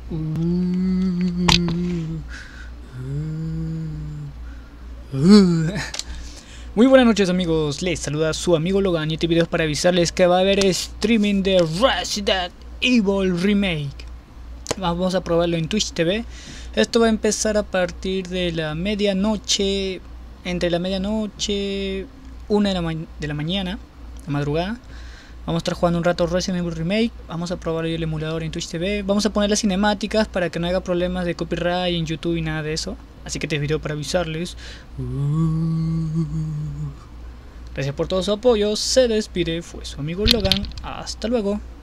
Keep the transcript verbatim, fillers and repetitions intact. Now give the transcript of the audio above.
Muy buenas noches amigos, les saluda su amigo Logan y este video es para avisarles que va a haber streaming de Resident Evil Remake. Vamos a probarlo en Twitch T V. Esto va a empezar a partir de la medianoche, entre la medianoche, una de la, ma de la mañana, la madrugada. Vamos a estar jugando un rato Resident Evil Remake. Vamos a probar el emulador en Twitch T V. Vamos a poner las cinemáticas para que no haya problemas de copyright en YouTube y nada de eso. Así que este video para avisarles. Gracias por todo su apoyo. Se despide, fue su amigo Logan. Hasta luego.